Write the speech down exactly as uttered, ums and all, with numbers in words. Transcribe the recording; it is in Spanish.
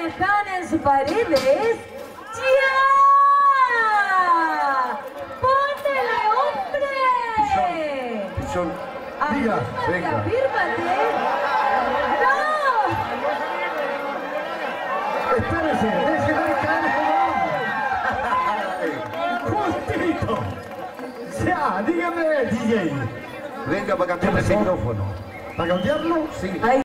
están en sus paredes. ¡Ya! ¡Póntele, hombre! Pichón, Diga, Afírmate, venga. afírmate. ¡No! Espérese, déjeme caer como hombre. Justito. Ya, dígame, D J. venga para cambiar el pasó? micrófono. ¿Para cambiarlo? Sí. Ay,